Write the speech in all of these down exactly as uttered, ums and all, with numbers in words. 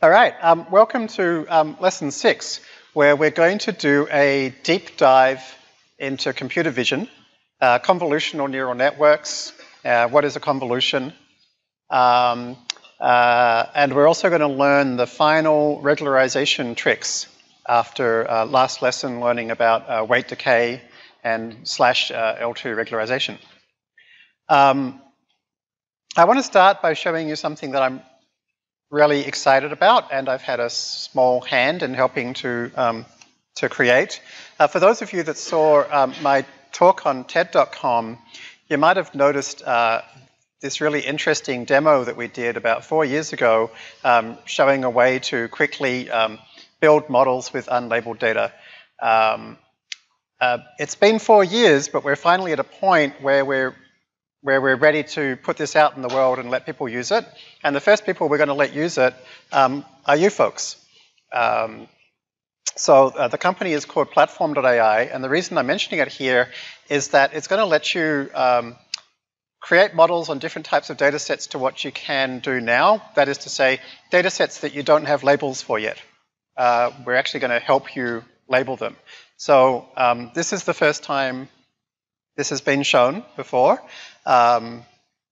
All right, um, welcome to um, lesson six, where we're going to do a deep dive into computer vision, uh, convolutional neural networks, uh, what is a convolution, um, uh, and we're also going to learn the final regularization tricks after uh, last lesson learning about uh, weight decay and slash uh, L two regularization. Um, I want to start by showing you something that I'm really excited about, and I've had a small hand in helping to um, to create. Uh, for those of you that saw um, my talk on TED dot com, you might have noticed uh, this really interesting demo that we did about four years ago, um, showing a way to quickly um, build models with unlabeled data. Um, uh, it's been four years, but we're finally at a point where we're where we're ready to put this out in the world and let people use it. And the first people we're going to let use it um, are you folks. Um, so uh, the company is called platform dot A I, and the reason I'm mentioning it here is that it's going to let you um, create models on different types of data sets to what you can do now. That is to say, data sets that you don't have labels for yet. Uh, we're actually going to help you label them. So um, this is the first time this has been shown before. Um,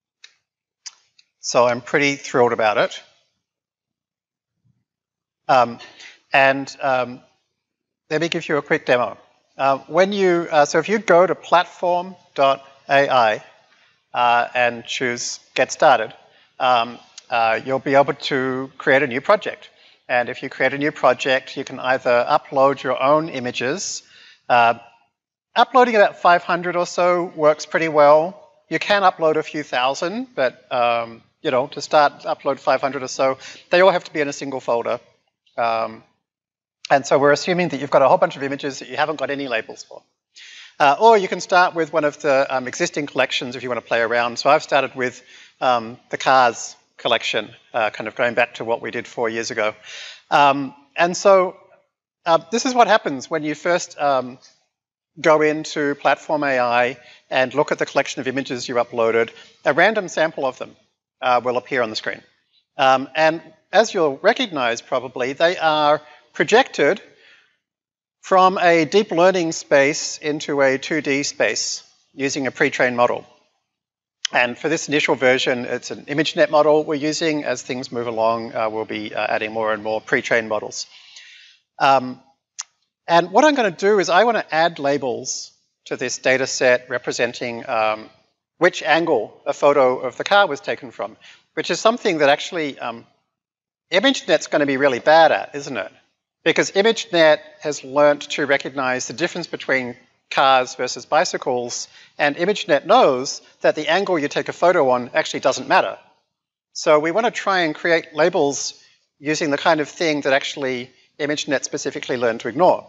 so I'm pretty thrilled about it. Um, and um, let me give you a quick demo. Uh, when you, uh, so if you go to platform dot A I uh, and choose Get Started, um, uh, you'll be able to create a new project. And if you create a new project, you can either upload your own images. Uh, uploading about five hundred or so works pretty well. You can upload a few thousand, but um, you know, to start, upload five hundred or so. They all have to be in a single folder. Um, and so we're assuming that you've got a whole bunch of images that you haven't got any labels for. Uh, or you can start with one of the um, existing collections if you want to play around. So I've started with um, the cars collection, uh, kind of going back to what we did four years ago. Um, and so uh, this is what happens when you first um, go into Platform A I and look at the collection of images you uploaded. A random sample of them uh, will appear on the screen. Um, and as you'll recognize probably, they are projected from a deep learning space into a two D space using a pre-trained model. And for this initial version, it's an ImageNet model we're using. As things move along, uh, we'll be uh, adding more and more pre-trained models. Um, And what I'm going to do is I want to add labels to this data set representing um, which angle a photo of the car was taken from, which is something that actually um, ImageNet's going to be really bad at, isn't it? Because ImageNet has learnt to recognize the difference between cars versus bicycles, and ImageNet knows that the angle you take a photo on actually doesn't matter. So we want to try and create labels using the kind of thing that actually ImageNet specifically learned to ignore.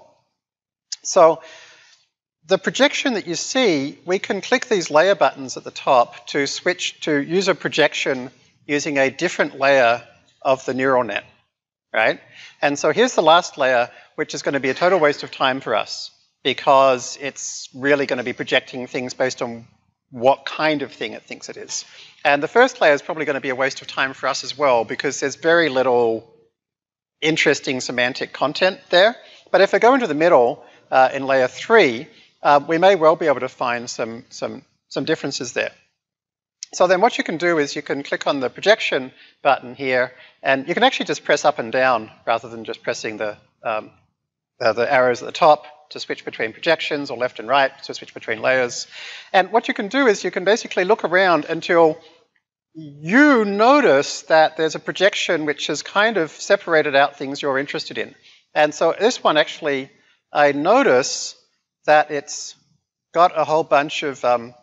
So the projection that you see, we can click these layer buttons at the top to switch to user projection using a different layer of the neural net, right? And so here's the last layer, which is going to be a total waste of time for us because it's really going to be projecting things based on what kind of thing it thinks it is. And the first layer is probably going to be a waste of time for us as well because there's very little interesting semantic content there. But if I go into the middle, Uh, in layer three, uh, we may well be able to find some, some, some differences there. So then what you can do is you can click on the projection button here, and you can actually just press up and down rather than just pressing the, um, uh, the arrows at the top to switch between projections, or left and right to switch between layers. And what you can do is you can basically look around until you notice that there's a projection which has kind of separated out things you're interested in. And so this one actually, I notice that it's got a whole bunch of um,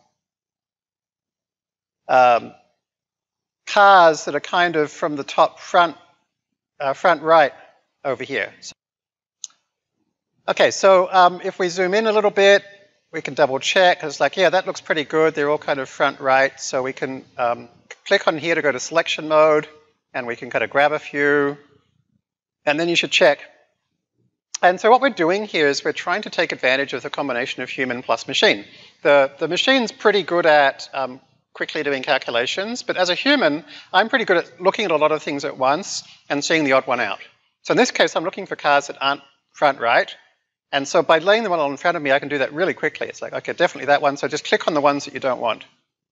um, cars that are kind of from the top front, uh, front right over here. So, okay, so um, if we zoom in a little bit, we can double check. It's like, yeah, that looks pretty good. They're all kind of front right. So we can um, click on here to go to selection mode, and we can kind of grab a few, and then you should check. And so what we're doing here is we're trying to take advantage of the combination of human plus machine. The, the machine's pretty good at um, quickly doing calculations, but as a human, I'm pretty good at looking at a lot of things at once and seeing the odd one out. So in this case, I'm looking for cars that aren't front right, and so by laying them all in front of me, I can do that really quickly. It's like, okay, definitely that one, so just click on the ones that you don't want.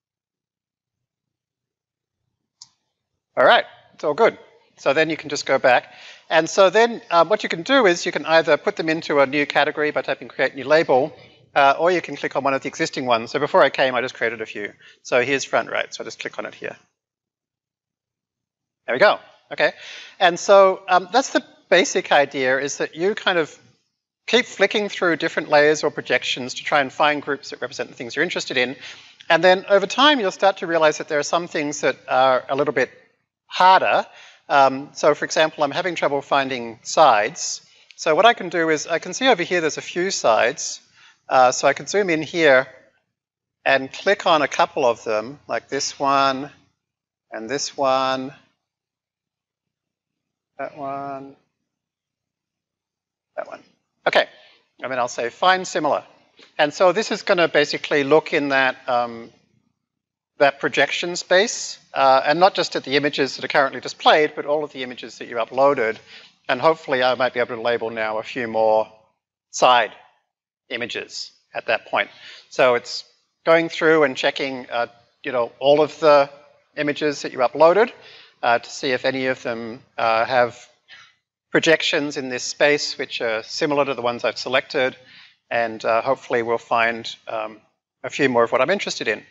All right, it's all good. So then you can just go back. And so then uh, what you can do is you can either put them into a new category by typing create new label, Uh, or you can click on one of the existing ones. So before I came, I just created a few. So here's front right, so I just click on it here. There we go, okay. And so um, that's the basic idea, is that you kind of keep flicking through different layers or projections to try and find groups that represent the things you're interested in. And then over time, you'll start to realize that there are some things that are a little bit harder. Um, so for example, I'm having trouble finding sides. So what I can do is, I can see over here there's a few sides. Uh, so I can zoom in here and click on a couple of them, like this one, and this one, that one, that one. Okay, and then I'll say find similar. And so this is going to basically look in that, um, that projection space, uh, and not just at the images that are currently displayed, but all of the images that you uploaded. And hopefully I might be able to label now a few more side images at that point. So it's going through and checking, uh, you know, all of the images that you uploaded uh, to see if any of them uh, have projections in this space which are similar to the ones I've selected, and uh, hopefully we'll find um, a few more of what I'm interested in.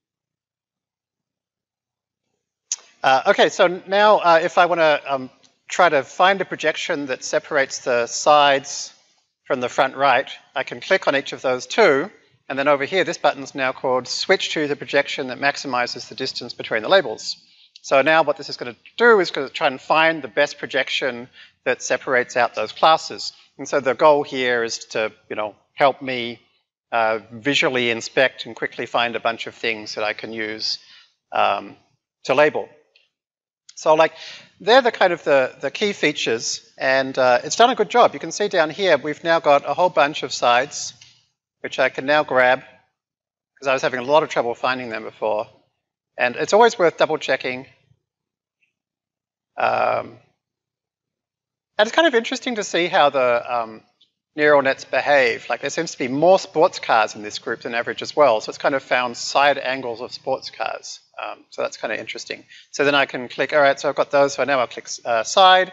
Uh, okay, so now uh, if I want to um, try to find a projection that separates the sides from the front right, I can click on each of those two, and then over here this button's now called switch to the projection that maximizes the distance between the labels. So now what this is going to do is going to try and find the best projection that separates out those classes. And so the goal here is to, you know, help me uh, visually inspect and quickly find a bunch of things that I can use um, to label. So like, they're the kind of the, the key features, and uh, it's done a good job. You can see down here, we've now got a whole bunch of sides, which I can now grab, because I was having a lot of trouble finding them before. And it's always worth double checking. Um, and it's kind of interesting to see how the um, neural nets behave. Like, there seems to be more sports cars in this group than average as well. So it's kind of found side angles of sports cars. Um, so that's kind of interesting. So then I can click, all right, so I've got those. So now I'll click uh, side.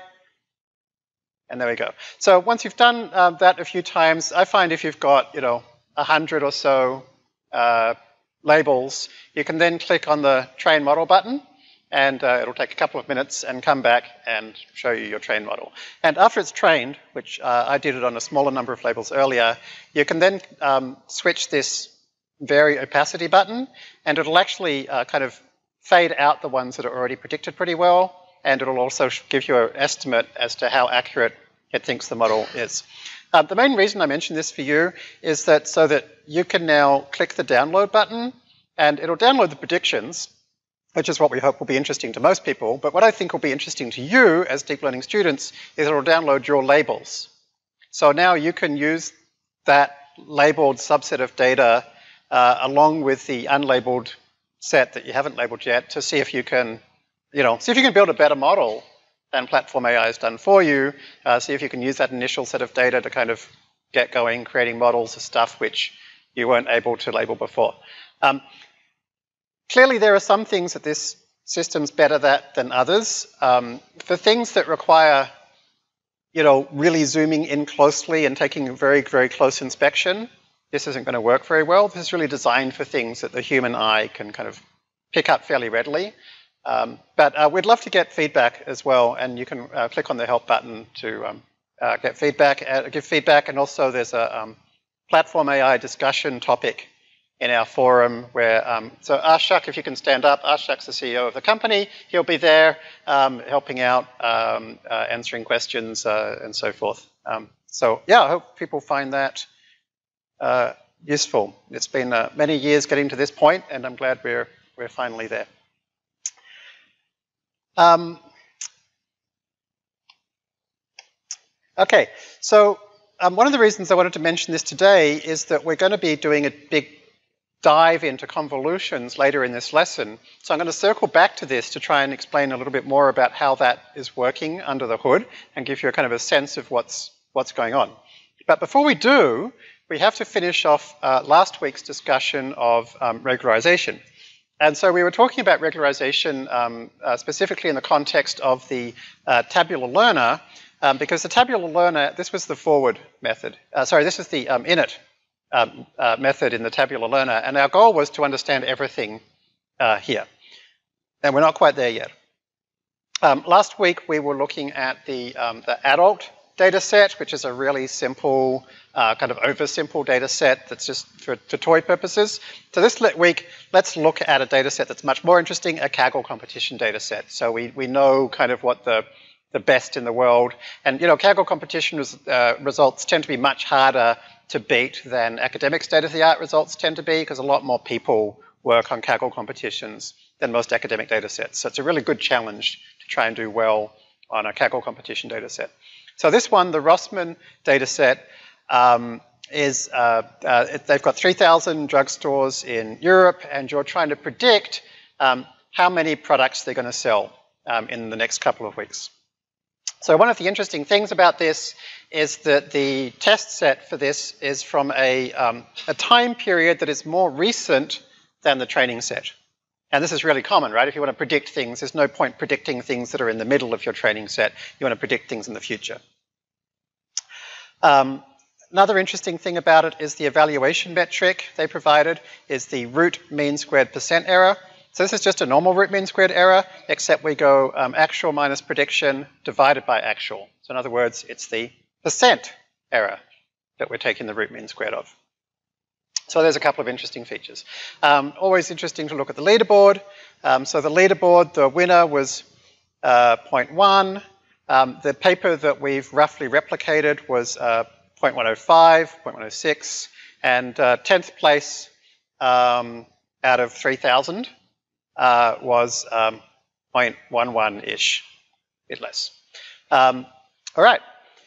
And there we go. So once you've done uh, that a few times, I find if you've got, you know, a hundred or so uh, labels, you can then click on the train model button, and uh, it'll take a couple of minutes and come back and show you your train model. And after it's trained, which uh, I did it on a smaller number of labels earlier, you can then um, switch this vary opacity button, and it'll actually uh, kind of fade out the ones that are already predicted pretty well, and it'll also give you an estimate as to how accurate it thinks the model is. Uh, the main reason I mention this for you is that so that you can now click the download button, and it'll download the predictions, which is what we hope will be interesting to most people. But what I think will be interesting to you as deep learning students is it'll download your labels. So now you can use that labeled subset of data uh, along with the unlabeled set that you haven't labeled yet to see if you can, you know, see if you can build a better model than Platform A I has done for you. Uh, see if you can use that initial set of data to kind of get going, creating models of stuff which you weren't able to label before. Um, Clearly, there are some things that this system's better at than others. Um, for things that require, you know, really zooming in closely and taking a very, very close inspection, this isn't going to work very well. This is really designed for things that the human eye can kind of pick up fairly readily. Um, but uh, we'd love to get feedback as well, and you can uh, click on the help button to um, uh, get feedback, uh, give feedback, and also there's a um, Platform A I discussion topic in our forum where, um, so Ashok, if you can stand up, Ashok's the C E O of the company. He'll be there um, helping out, um, uh, answering questions uh, and so forth. Um, so yeah, I hope people find that uh, useful. It's been uh, many years getting to this point, and I'm glad we're, we're finally there. Um, okay, so um, one of the reasons I wanted to mention this today is that we're going to be doing a big dive into convolutions later in this lesson. So I'm going to circle back to this to try and explain a little bit more about how that is working under the hood and give you a kind of a sense of what's, what's going on. But before we do, we have to finish off uh, last week's discussion of um, regularization. And so we were talking about regularization um, uh, specifically in the context of the uh, tabular learner, um, because the tabular learner, this was the forward method. Uh, sorry, this is the um, init um, uh, method in the tabular learner, and our goal was to understand everything uh, here. And we're not quite there yet. Um, last week we were looking at the, um, the adult data set, which is a really simple, uh, kind of oversimple data set that's just for, for toy purposes. So this week, let's look at a data set that's much more interesting, a Kaggle competition data set. So we, we know kind of what the, the best in the world. And, you know, Kaggle competition res, uh, results tend to be much harder to beat than academic state-of-the-art results tend to be, because a lot more people work on Kaggle competitions than most academic data sets. So it's a really good challenge to try and do well on a Kaggle competition data set. So this one, the Rossmann data set, um, is, uh, uh, it, they've got three thousand drugstores in Europe, and you're trying to predict um, how many products they're going to sell um, in the next couple of weeks. So one of the interesting things about this is that the test set for this is from a, um, a time period that is more recent than the training set. And this is really common, right? If you want to predict things, there's no point predicting things that are in the middle of your training set. You want to predict things in the future. Um, another interesting thing about it is the evaluation metric they provided is the root mean squared percent error. So this is just a normal root mean squared error, except we go um, actual minus prediction divided by actual. So in other words, it's the percent error that we're taking the root mean squared of. So there's a couple of interesting features. Um, always interesting to look at the leaderboard. Um, so the leaderboard, the winner was uh, zero point one. Um, the paper that we've roughly replicated was uh, zero point one oh five, zero point one oh six, and uh, tenth place um, out of three thousand uh, was um, zero point one one-ish, a bit less. Um, all right.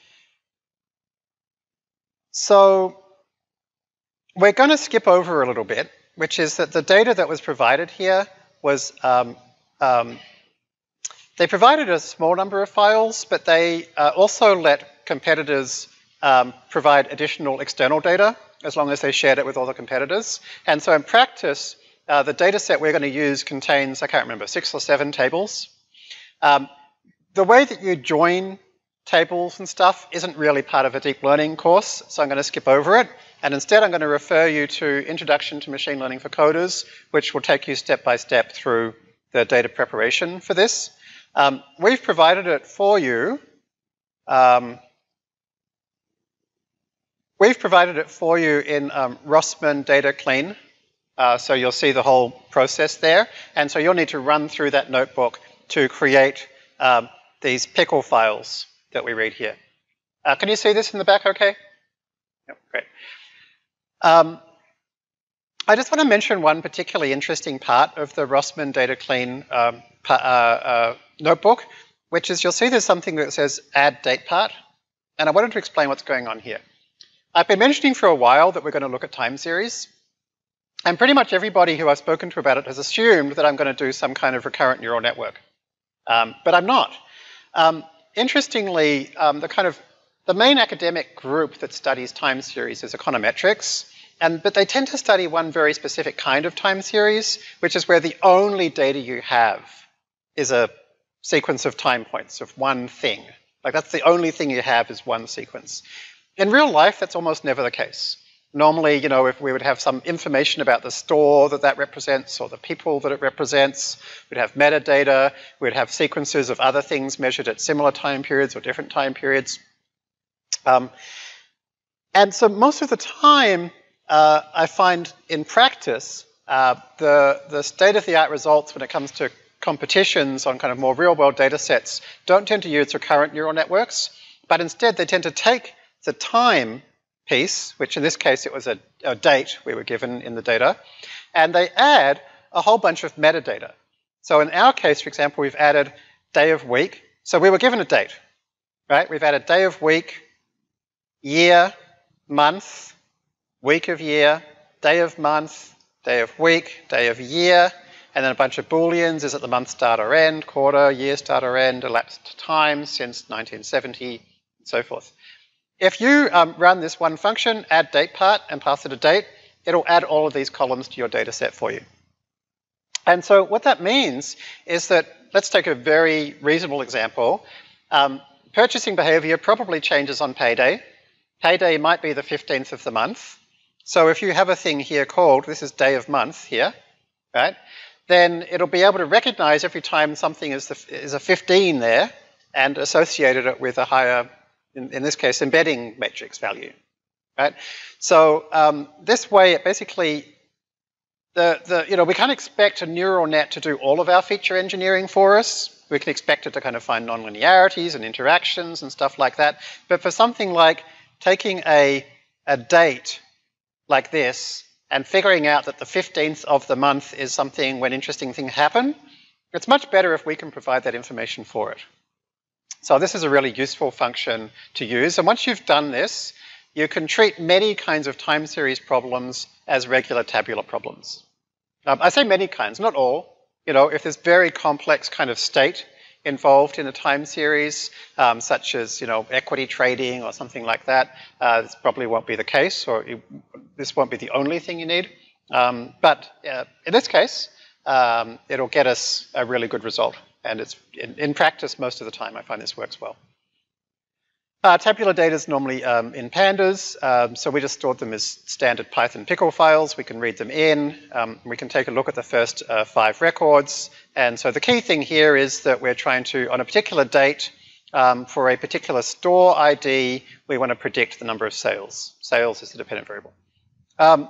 So we're going to skip over a little bit, which is that the data that was provided here was, um, um, they provided a small number of files, but they uh, also let competitors um, provide additional external data as long as they shared it with all the competitors. And so in practice, uh, the data set we're going to use contains, I can't remember, six or seven tables. Um, the way that you join tables and stuff isn't really part of a deep learning course, so I'm going to skip over it. And instead, I'm going to refer you to Introduction to Machine Learning for Coders, which will take you step by step through the data preparation for this. Um, we've provided it for you. Um, we've provided it for you in um, Rossmann Data Clean. Uh, so you'll see the whole process there. And so you'll need to run through that notebook to create um, these pickle files that we read here. Uh, can you see this in the back okay? Yep, great. Um, I just want to mention one particularly interesting part of the Rossmann Data Clean um, uh, uh, notebook, which is you'll see there's something that says add date part, and I wanted to explain what's going on here. I've been mentioning for a while that we're going to look at time series, and pretty much everybody who I've spoken to about it has assumed that I'm going to do some kind of recurrent neural network, um, but I'm not. Um, interestingly, um, the kind of The main academic group that studies time series is econometrics, and, but they tend to study one very specific kind of time series, which is where the only data you have is a sequence of time points of one thing. Like that's the only thing you have is one sequence. In real life, that's almost never the case. Normally, you know, if we would have some information about the store that that represents or the people that it represents, we'd have metadata, we'd have sequences of other things measured at similar time periods or different time periods. Um, and so most of the time, uh, I find in practice, uh, the, the state-of-the-art results when it comes to competitions on kind of more real-world data sets don't tend to use recurrent neural networks, but instead they tend to take the time piece, which in this case it was a, a date we were given in the data, and they add a whole bunch of metadata. So in our case, for example, we've added day of week. So we were given a date, right? We've added day of week, year, month, week of year, day of month, day of week, day of year, and then a bunch of booleans. Is it the month start or end, quarter, year start or end, elapsed time since nineteen seventy, and so forth. If you um, run this one function, add date part, and pass it a date, it'll add all of these columns to your data set for you. And so what that means is that, let's take a very reasonable example. Um, purchasing behavior probably changes on payday. Payday might be the fifteenth of the month. So if you have a thing here called, this is day of month here, right? Then it'll be able to recognize every time something is, the, is a fifteen there and associated it with a higher, in, in this case, embedding matrix value, right? So um, this way, it basically, the, the, you know, we can't expect a neural net to do all of our feature engineering for us. We can expect it to kind of find nonlinearities and interactions and stuff like that. But for something like taking a, a date like this and figuring out that the fifteenth of the month is something when interesting things happen, it's much better if we can provide that information for it. So this is a really useful function to use. And once you've done this, you can treat many kinds of time series problems as regular tabular problems. Um, I say many kinds, not all. You know, if there's very complex kind of state involved in a time series, um, such as, you know, equity trading or something like that, uh, this probably won't be the case, or it, this won't be the only thing you need. Um, but uh, in this case, um, it'll get us a really good result. And it's in, in practice, most of the time, I find this works well. Uh, tabular data is normally um, in pandas, um, so we just stored them as standard Python pickle files. We can read them in. Um, we can take a look at the first uh, five records. And so the key thing here is that we're trying to, on a particular date, um, for a particular store I D, we want to predict the number of sales. Sales is the dependent variable. Um,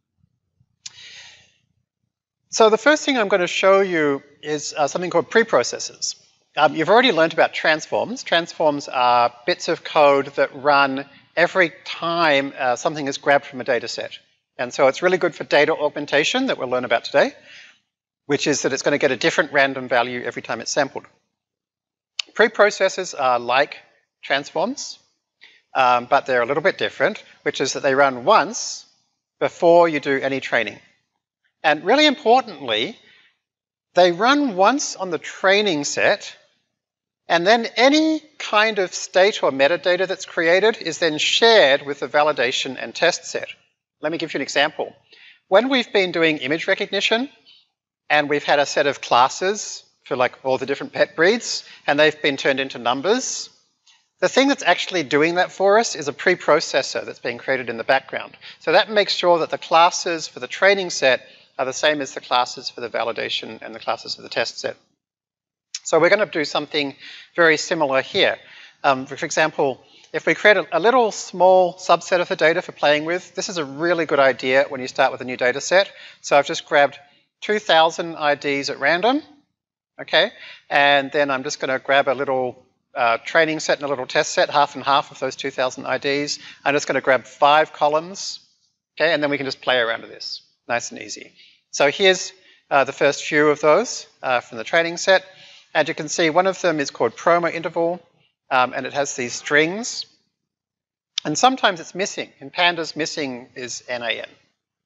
so the first thing I'm going to show you is uh, something called preprocessors. Um, you've already learned about transforms. Transforms are bits of code that run every time uh, something is grabbed from a data set. And so it's really good for data augmentation that we'll learn about today, which is that it's going to get a different random value every time it's sampled. Preprocessors are like transforms, um, but they're a little bit different, which is that they run once before you do any training. And really importantly, they run once on the training set, and then any kind of state or metadata that's created is then shared with the validation and test set. Let me give you an example. When we've been doing image recognition, and we've had a set of classes for like all the different pet breeds, and they've been turned into numbers, the thing that's actually doing that for us is a preprocessor that's being created in the background. So that makes sure that the classes for the training set are the same as the classes for the validation and the classes for the test set. So we're going to do something very similar here. Um, for example, if we create a, a little small subset of the data for playing with, this is a really good idea when you start with a new data set. So I've just grabbed two thousand I Ds at random, okay? And then I'm just going to grab a little uh, training set and a little test set, half and half of those two thousand I Ds. I'm just going to grab five columns, okay? And then we can just play around with this. Nice and easy. So here's uh, the first few of those uh, from the training set. And you can see one of them is called promo interval, um, and it has these strings. And sometimes it's missing. In pandas, missing is N A N.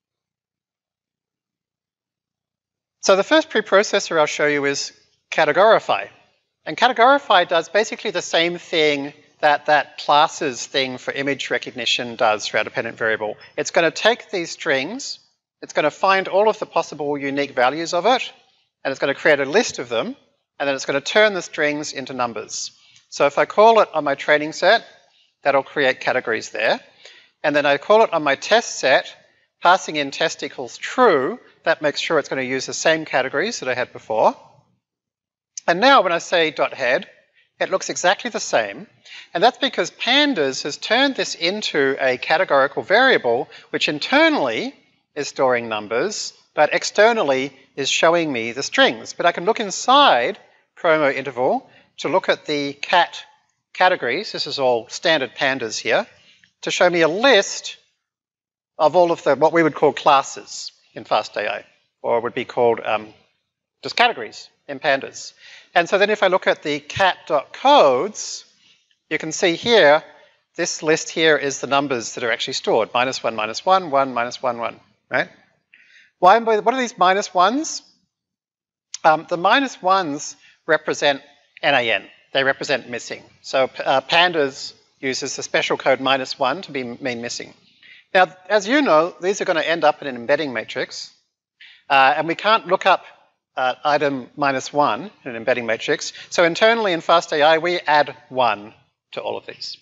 So the first preprocessor I'll show you is categorify. And categorify does basically the same thing that that classes thing for image recognition does for our dependent variable. It's going to take these strings, it's going to find all of the possible unique values of it, and it's going to create a list of them, and then it's going to turn the strings into numbers. So if I call it on my training set, that'll create categories there. And then I call it on my test set, passing in test equals true, that makes sure it's going to use the same categories that I had before. And now when I say dot head, it looks exactly the same. And that's because pandas has turned this into a categorical variable, which internally is storing numbers, but externally is showing me the strings. But I can look inside promo interval to look at the cat categories. This is all standard pandas here, to show me a list of all of the what we would call classes in FastAI, or would be called um, just categories in pandas. And so then if I look at the cat.codes, you can see here, this list here is the numbers that are actually stored, minus one, minus one, one, minus one, one, right? Why, what are these minus ones? Um, the minus ones represent N A N. They represent missing. So uh, pandas uses the special code minus one to be mean missing. Now, as you know, these are going to end up in an embedding matrix. Uh, and we can't look up uh, item minus one in an embedding matrix. So internally in FastAI, we add one to all of these.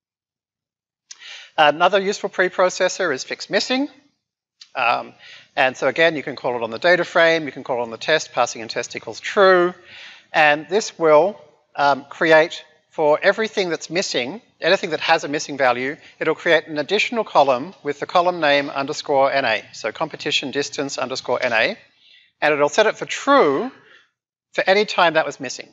Another useful preprocessor is fix missing. Um, and so again, you can call it on the data frame, you can call it on the test, passing in test equals true. And this will um, create for everything that's missing, anything that has a missing value, it'll create an additional column with the column name underscore N A. So competition distance underscore N A. And it'll set it for true for any time that was missing.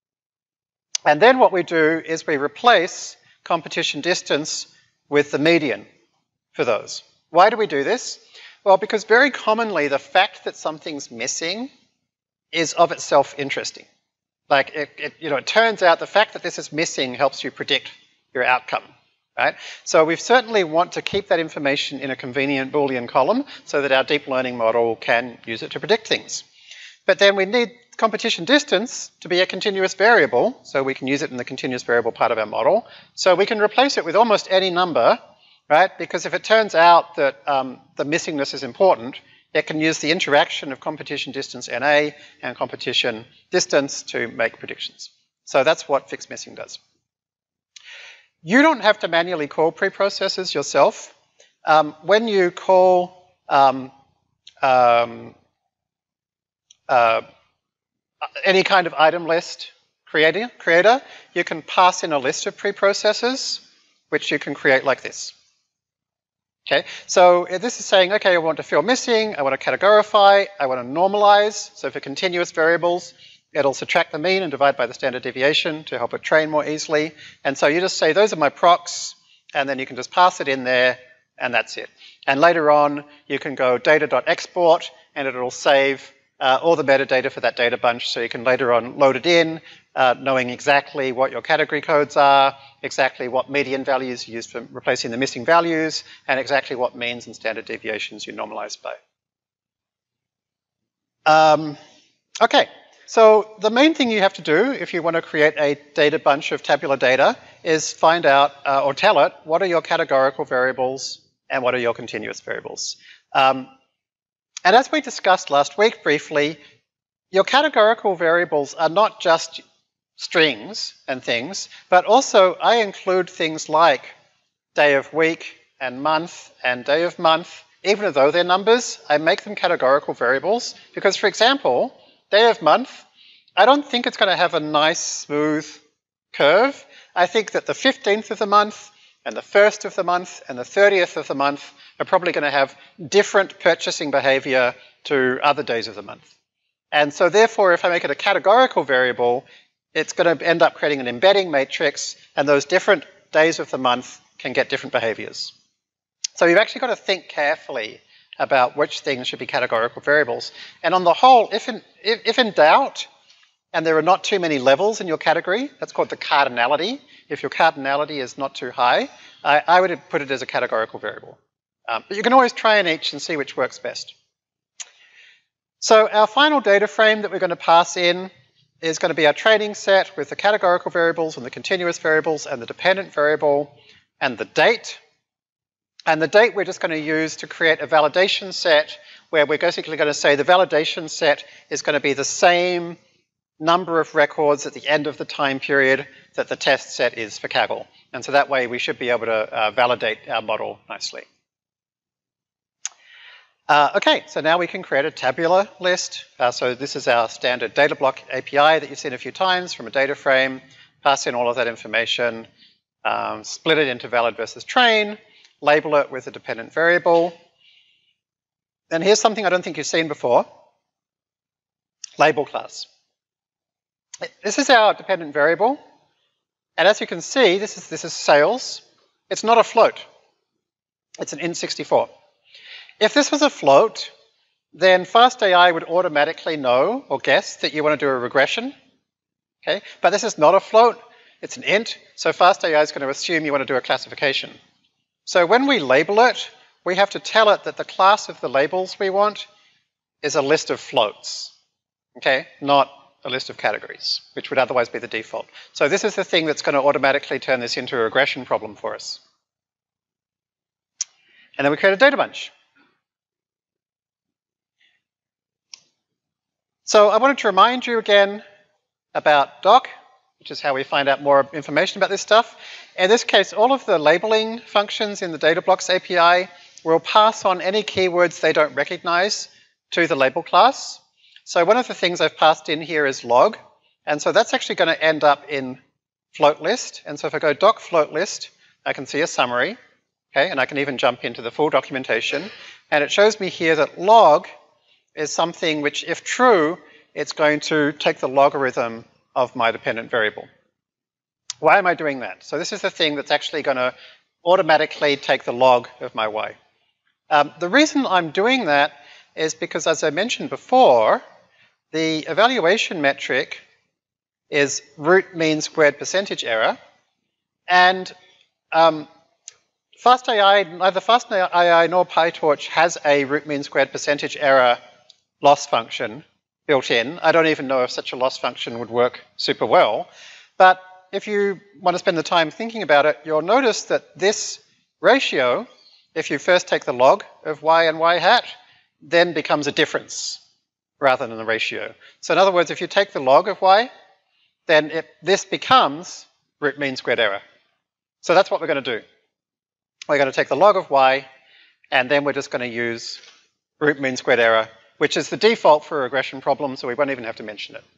And then what we do is we replace competition distance with the median for those. Why do we do this? Well, because very commonly the fact that something's missing is of itself interesting. Like, it, it, you know, it turns out the fact that this is missing helps you predict your outcome, right? So we certainly want to keep that information in a convenient Boolean column so that our deep learning model can use it to predict things. But then we need competition distance to be a continuous variable, so we can use it in the continuous variable part of our model. So we can replace it with almost any number, right? Because if it turns out that um, the missingness is important, it can use the interaction of competition distance N A and competition distance to make predictions. So that's what fix missing does. You don't have to manually call preprocessors yourself. Um, when you call um, um, uh, any kind of item list creator, creator, you can pass in a list of preprocessors, which you can create like this. Okay, so this is saying, okay, I want to fill missing, I want to categorify, I want to normalize. So for continuous variables, it'll subtract the mean and divide by the standard deviation to help it train more easily. And so you just say, those are my procs, and then you can just pass it in there, and that's it. And later on, you can go data.export, and it'll save uh, all the metadata for that data bunch, so you can later on load it in, uh, knowing exactly what your category codes are, exactly what median values you use for replacing the missing values, and exactly what means and standard deviations you normalize by. Um, okay, so the main thing you have to do if you want to create a data bunch of tabular data is find out, uh, or tell it, what are your categorical variables and what are your continuous variables. Um, and as we discussed last week briefly, your categorical variables are not just strings and things, but also I include things like day of week and month and day of month. Even though they're numbers, I make them categorical variables because, for example, day of month, I don't think it's going to have a nice smooth curve. I think that the fifteenth of the month and the first of the month and the thirtieth of the month are probably going to have different purchasing behavior to other days of the month. And so therefore, if I make it a categorical variable, it's going to end up creating an embedding matrix, and those different days of the month can get different behaviors. So you've actually got to think carefully about which things should be categorical variables. And on the whole, if in, if, if in doubt, and there are not too many levels in your category, that's called the cardinality. If your cardinality is not too high, I, I would put it as a categorical variable. Um, but you can always try in each and see which works best. So our final data frame that we're going to pass in is going to be our training set with the categorical variables and the continuous variables and the dependent variable and the date. And the date we're just going to use to create a validation set where we're basically going to say the validation set is going to be the same number of records at the end of the time period that the test set is for Kaggle. And so that way we should be able to uh, validate our model nicely. Uh, okay, so now we can create a tabular list. Uh, so this is our standard data block A P I that you've seen a few times from a data frame. Pass in all of that information, um, split it into valid versus train, label it with a dependent variable. And here's something I don't think you've seen before. Label class. This is our dependent variable. And as you can see, this is, this is sales. It's not a float. It's an int sixty-four. If this was a float, then FastAI would automatically know or guess that you want to do a regression. Okay? But this is not a float, it's an int, so FastAI is going to assume you want to do a classification. So when we label it, we have to tell it that the class of the labels we want is a list of floats, okay, not a list of categories, which would otherwise be the default. So this is the thing that's going to automatically turn this into a regression problem for us. And then we create a data bunch. So I wanted to remind you again about doc, which is how we find out more information about this stuff. In this case, all of the labeling functions in the data blocks A P I will pass on any keywords they don't recognize to the label class. So one of the things I've passed in here is log, and so that's actually going to end up in float list. And so if I go doc float list, I can see a summary, okay, and I can even jump into the full documentation, and it shows me here that log is something which, if true, it's going to take the logarithm of my dependent variable. Why am I doing that? So this is the thing that's actually going to automatically take the log of my y. Um, the reason I'm doing that is because, as I mentioned before, the evaluation metric is root mean squared percentage error, and um, FastAI, neither FastAI nor PyTorch has a root mean squared percentage error loss function built in. I don't even know if such a loss function would work super well, but if you want to spend the time thinking about it, you'll notice that this ratio, if you first take the log of y and y hat, then becomes a difference rather than a ratio. So in other words, if you take the log of y, then it, this becomes root mean squared error. So that's what we're going to do. We're going to take the log of y, and then we're just going to use root mean squared error, which is the default for a regression problem, so we won't even have to mention it.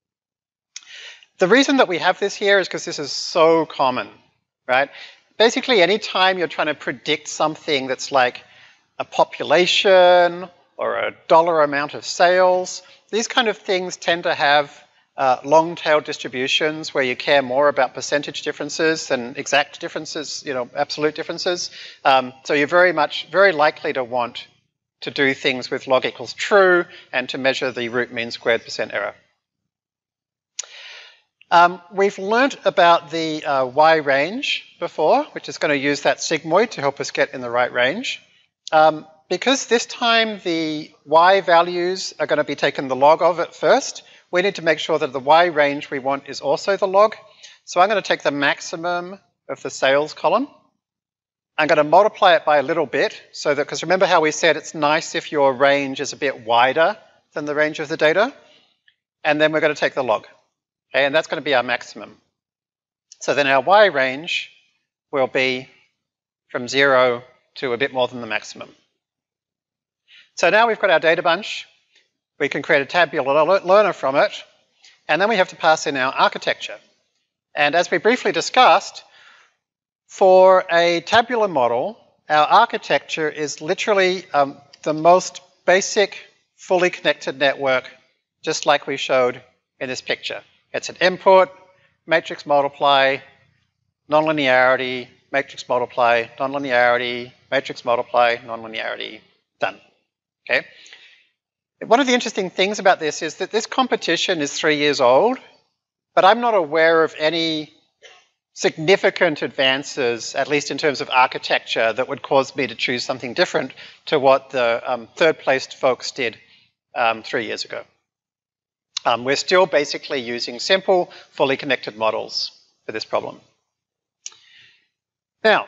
The reason that we have this here is because this is so common, right? Basically, anytime you're trying to predict something that's like a population or a dollar amount of sales, these kind of things tend to have uh, long-tail distributions where you care more about percentage differences than exact differences, you know, absolute differences. Um, so you're very much, very likely to want to do things with log equals true and to measure the root mean squared percent error. Um, we've learnt about the uh, y range before, which is going to use that sigmoid to help us get in the right range. Um, because this time the y values are going to be taken the log of at first, we need to make sure that the y range we want is also the log. So I'm going to take the maximum of the sales column. I'm going to multiply it by a little bit, so that, because remember how we said it's nice if your range is a bit wider than the range of the data, and then we're going to take the log, okay, and that's going to be our maximum. So then our y range will be from zero to a bit more than the maximum. So now we've got our data bunch, we can create a tabular learner from it, and then we have to pass in our architecture. And as we briefly discussed, for a tabular model, our architecture is literally um, the most basic, fully connected network, just like we showed in this picture. It's an input, matrix multiply, nonlinearity, matrix multiply, nonlinearity, matrix multiply, nonlinearity, done. Okay. One of the interesting things about this is that this competition is three years old, but I'm not aware of any significant advances, at least in terms of architecture, that would cause me to choose something different to what the um, third-placed folks did um, three years ago. Um, we're still basically using simple, fully connected models for this problem. Now,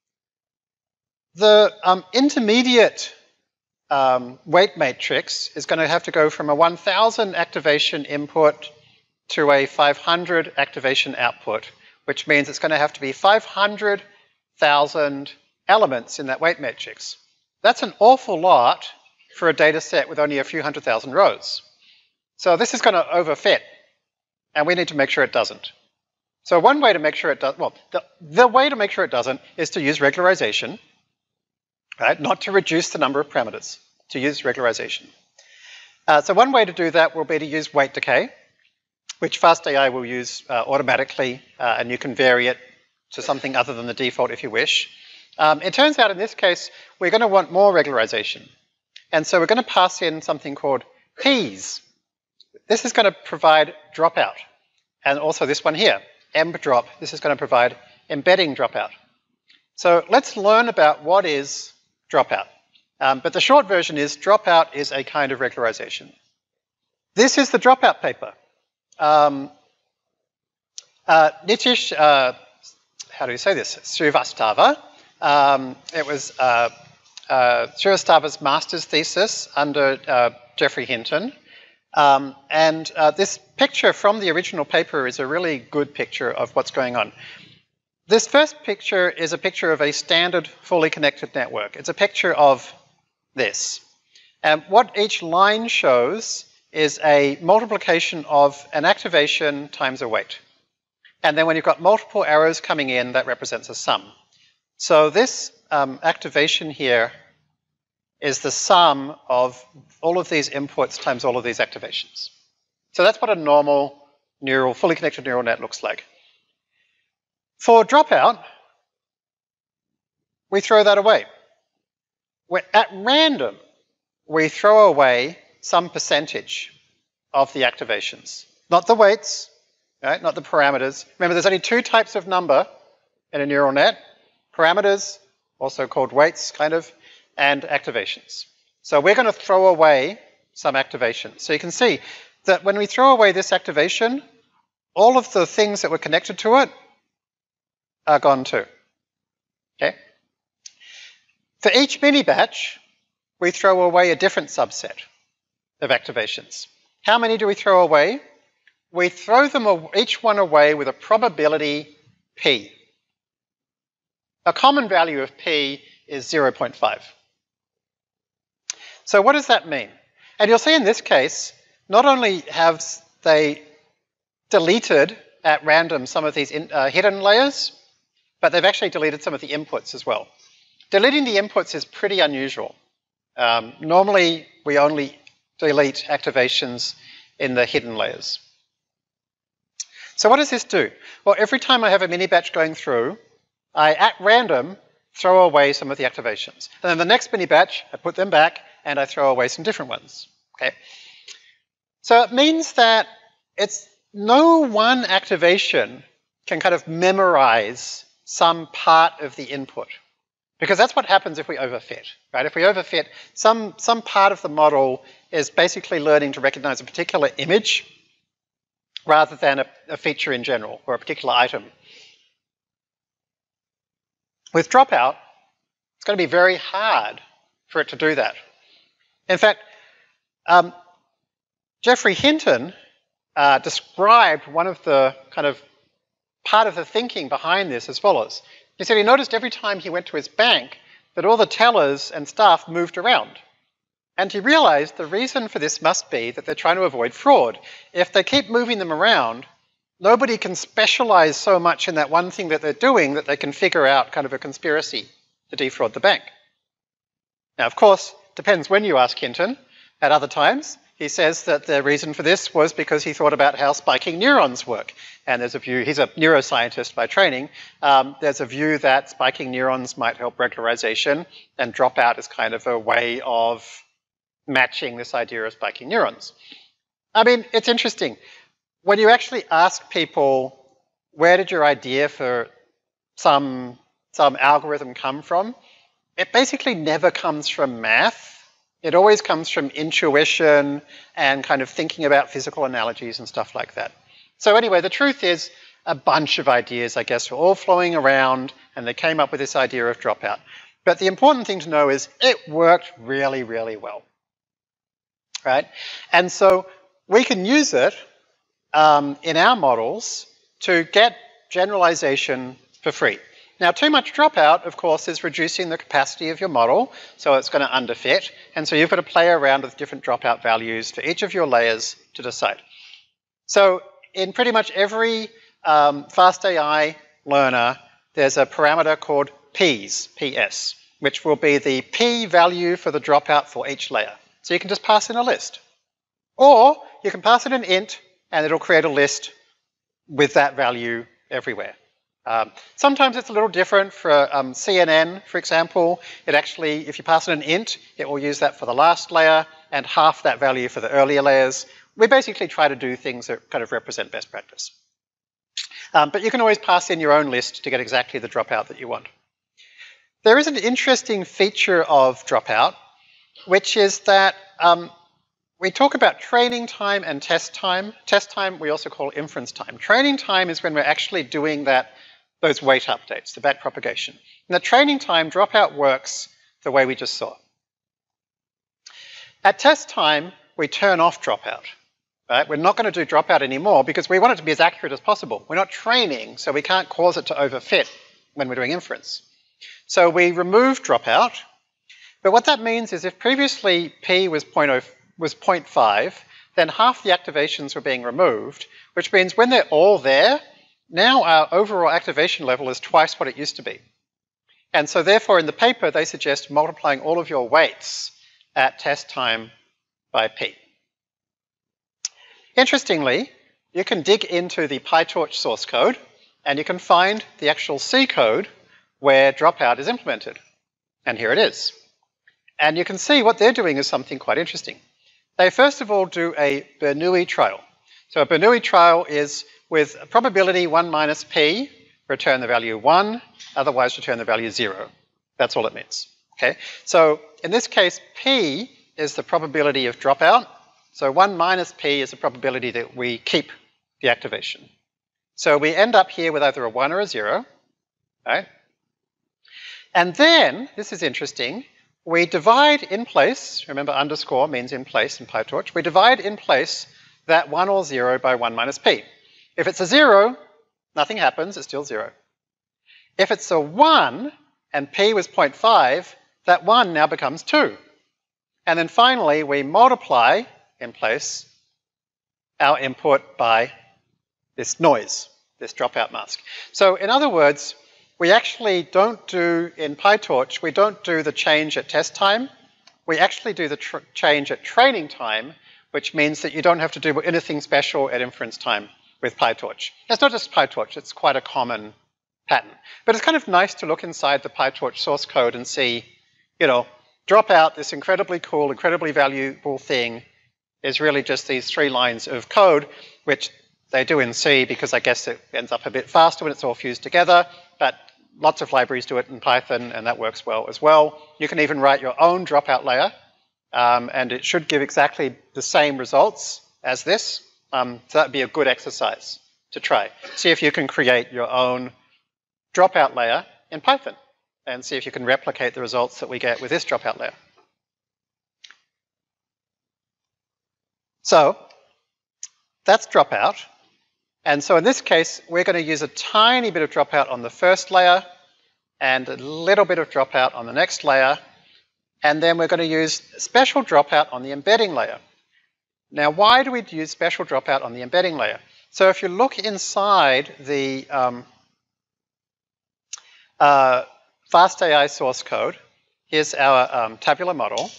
the um, intermediate um, weight matrix is going to have to go from a one thousand activation input to a five hundred activation output, which means it's going to have to be five hundred thousand elements in that weight matrix. That's an awful lot for a data set with only a few hundred thousand rows. So this is going to overfit, and we need to make sure it doesn't. So one way to make sure it does, well, the, the way to make sure it doesn't is to use regularization, right? Not to reduce the number of parameters, to use regularization. Uh, so one way to do that will be to use weight decay, which FastAI will use uh, automatically, uh, and you can vary it to something other than the default if you wish. Um, it turns out in this case, we're going to want more regularization. And so we're going to pass in something called P's. This is going to provide dropout. And also this one here, emb drop. This is going to provide embedding dropout. So let's learn about what is dropout. Um, but the short version is dropout is a kind of regularization. This is the dropout paper. Um, uh, Nitish, uh, how do you say this? Srivastava. Um, it was uh, uh, Srivastava's master's thesis under uh, Geoffrey Hinton. Um, and uh, this picture from the original paper is a really good picture of what's going on. This first picture is a picture of a standard fully connected network. It's a picture of this. And what each line shows is a multiplication of an activation times a weight. And then when you've got multiple arrows coming in, that represents a sum. So this um, activation here is the sum of all of these inputs times all of these activations. So that's what a normal neural, fully connected neural net looks like. For dropout, we throw that away. We're at random, we throw away some percentage of the activations. Not the weights, right? Not the parameters. Remember, there's only two types of number in a neural net. Parameters, also called weights, kind of, and activations. So we're going to throw away some activations. So you can see that when we throw away this activation, all of the things that were connected to it are gone too. Okay? For each mini batch, we throw away a different subset of activations. How many do we throw away? We throw them each one away with a probability p. A common value of p is zero point five. So what does that mean? And you'll see in this case, not only have they deleted at random some of these in, uh, hidden layers, but they've actually deleted some of the inputs as well. Deleting the inputs is pretty unusual. Um, normally, we only delete activations in the hidden layers. So what does this do? Well, every time I have a mini batch going through, I, at random, throw away some of the activations. And then the next mini batch, I put them back, and I throw away some different ones. Okay. So it means that it's no one activation can kind of memorize some part of the input. Because that's what happens if we overfit, right? If we overfit, some, some part of the model is basically learning to recognize a particular image rather than a, a feature in general or a particular item. With dropout, it's going to be very hard for it to do that. In fact, um, Geoffrey Hinton uh, described one of the kind of part of the thinking behind this as follows. He said he noticed every time he went to his bank that all the tellers and staff moved around. And he realized the reason for this must be that they're trying to avoid fraud. If they keep moving them around, nobody can specialize so much in that one thing that they're doing that they can figure out kind of a conspiracy to defraud the bank. Now, of course, depends when you ask Hinton. At other times, he says that the reason for this was because he thought about how spiking neurons work. And there's a view, he's a neuroscientist by training, um, there's a view that spiking neurons might help regularization, and dropout is kind of a way of matching this idea of spiking neurons. I mean, it's interesting. When you actually ask people, where did your idea for some, some algorithm come from? It basically never comes from math. It always comes from intuition and kind of thinking about physical analogies and stuff like that. So anyway, the truth is a bunch of ideas, I guess, were all flowing around and they came up with this idea of dropout. But the important thing to know is it worked really, really well, right? And so we can use it um, in our models to get generalization for free. Now, too much dropout, of course, is reducing the capacity of your model, so it's going to underfit. And so you've got to play around with different dropout values for each of your layers to decide. So in pretty much every um, fast A I learner, there's a parameter called Ps, P S, which will be the P value for the dropout for each layer. So you can just pass in a list. Or you can pass in an int, and it'll create a list with that value everywhere. Um, sometimes it's a little different for um, C N N, for example. It actually, if you pass in an int, it will use that for the last layer and half that value for the earlier layers. We basically try to do things that kind of represent best practice. Um, but you can always pass in your own list to get exactly the dropout that you want. There is an interesting feature of dropout which is that um, we talk about training time and test time. Test time we also call inference time. Training time is when we're actually doing that, those weight updates, the backpropagation. And the training time, dropout works the way we just saw. At test time, we turn off dropout. Right? We're not going to do dropout anymore because we want it to be as accurate as possible. We're not training, so we can't cause it to overfit when we're doing inference. So we remove dropout. But what that means is if previously P was zero point five, then half the activations were being removed, which means when they're all there, now our overall activation level is twice what it used to be. And so therefore in the paper they suggest multiplying all of your weights at test time by P. Interestingly, you can dig into the PyTorch source code and you can find the actual C code where dropout is implemented. And here it is. And you can see what they're doing is something quite interesting. They first of all do a Bernoulli trial. So a Bernoulli trial is with a probability one minus P, return the value one, otherwise return the value zero. That's all it means. Okay? So in this case, P is the probability of dropout. So one minus P is the probability that we keep the activation. So we end up here with either a one or a zero. Right? And then, this is interesting, we divide in place, remember underscore means in place in PyTorch, we divide in place that one or zero by one minus P. If it's a zero, nothing happens, it's still zero. If it's a one and P was zero point five, that one now becomes two. And then finally we multiply in place our input by this noise, this dropout mask. So in other words, we actually don't do, in PyTorch, we don't do the change at test time. We actually do the tr change at training time, which means that you don't have to do anything special at inference time with PyTorch. It's not just PyTorch, it's quite a common pattern. But it's kind of nice to look inside the PyTorch source code and see, you know, dropout, this incredibly cool, incredibly valuable thing, is really just these three lines of code, which they do in C because I guess it ends up a bit faster when it's all fused together, but lots of libraries do it in Python and that works well as well. You can even write your own dropout layer um, and it should give exactly the same results as this. Um, so that would be a good exercise to try. See if you can create your own dropout layer in Python and see if you can replicate the results that we get with this dropout layer. So that's dropout. And so in this case, we're going to use a tiny bit of dropout on the first layer and a little bit of dropout on the next layer. And then we're going to use special dropout on the embedding layer. Now, why do we use special dropout on the embedding layer? So if you look inside the um, uh, FastAI source code, here's our um, tabular model.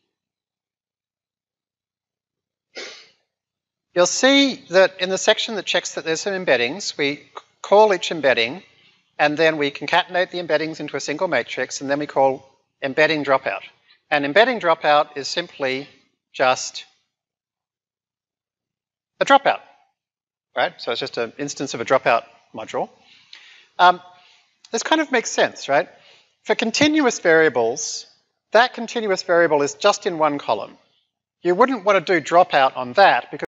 You'll see that in the section that checks that there's some embeddings, we call each embedding, and then we concatenate the embeddings into a single matrix, and then we call embedding dropout. And embedding dropout is simply just a dropout, right? So it's just an instance of a dropout module. Um, this kind of makes sense, right? For continuous variables, that continuous variable is just in one column. You wouldn't want to do dropout on that because